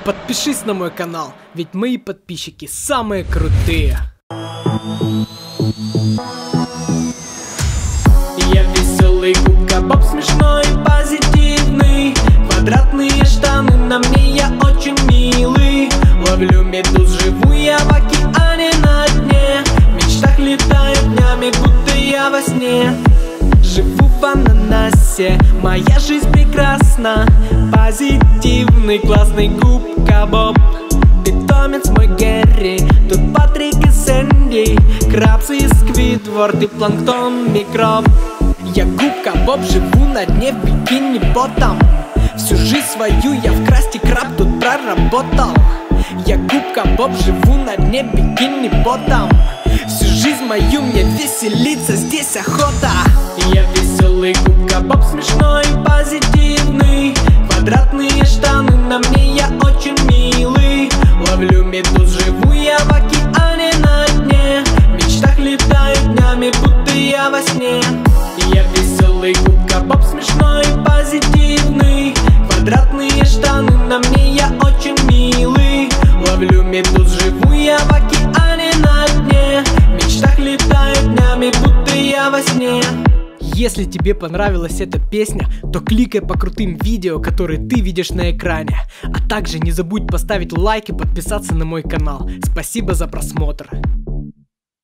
подпишись на мой канал, ведь мои подписчики самые крутые. Я веселый Губка Боб, смешной и позитивный. Квадратные штаны на мне, я очень милый. Ловлю медуз, живу я в океане на дне. В мечтах летаю днями, будто я во сне. Живу в ананасе, моя жизнь прекрасна. Позитивный, классный Губка Боб. Питомец мой Гэри, тут Патрик и Сэнди. Крабсы и Сквидвард и планктон микроб. Я Губка Боб, живу на дне в бикини ботом. Всю жизнь свою я в Красти Краб тут проработал. Я Губка Боб, живу на дне бикини ботом. Всю жизнь мою мне веселиться, здесь охота. Я веселый Губка Боб, смешной и позитивный. Квадратные штаны на мне, я очень милый. Ловлю медуз, живу я в океане на дне. В мечтах летаю днями, будто я во сне. Я веселый Губка Боб, смешной и позитивный. Квадратные штаны на мне, я очень милый. Ловлю медуз, живу я в океане на дне. В мечтах летаю днями, будто я во сне. Если тебе понравилась эта песня, то кликай по крутым видео, которые ты видишь на экране. А также не забудь поставить лайк и подписаться на мой канал. Спасибо за просмотр.